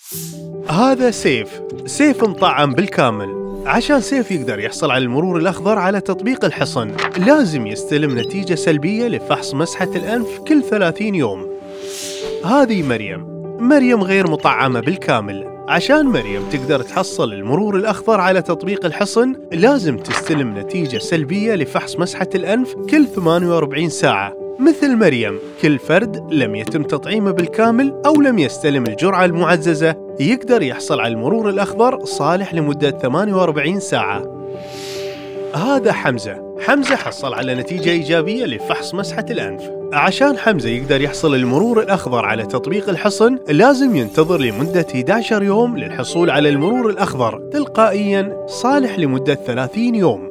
هذا سيف مطعم بالكامل. عشان سيف يقدر يحصل على المرور الأخضر على تطبيق الحصن، لازم يستلم نتيجة سلبية لفحص مسحة الأنف كل 30 يوم. هذه مريم غير مطعمة بالكامل. عشان مريم تقدر تحصل المرور الأخضر على تطبيق الحصن، لازم تستلم نتيجة سلبية لفحص مسحة الأنف كل 48 ساعة. مثل مريم، كل فرد لم يتم تطعيمه بالكامل أو لم يستلم الجرعة المعززة يقدر يحصل على المرور الأخضر صالح لمدة 48 ساعة. هذا حمزة حصل على نتيجة إيجابية لفحص مسحة الأنف. عشان حمزة يقدر يحصل المرور الأخضر على تطبيق الحصن، لازم ينتظر لمدة 11 يوم للحصول على المرور الأخضر تلقائياً صالح لمدة 30 يوم.